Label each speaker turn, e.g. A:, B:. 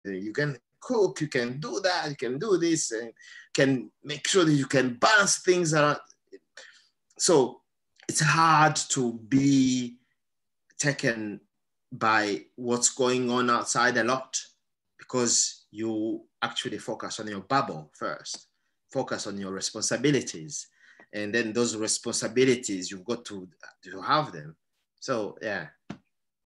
A: You can cook, you can do that, you can do this, and can make sure that you can balance things around. So it's hard to be taken by what's going on outside a lot, because you actually focus on your bubble first, focus on your responsibilities, and then those responsibilities, you've got to have them. So yeah.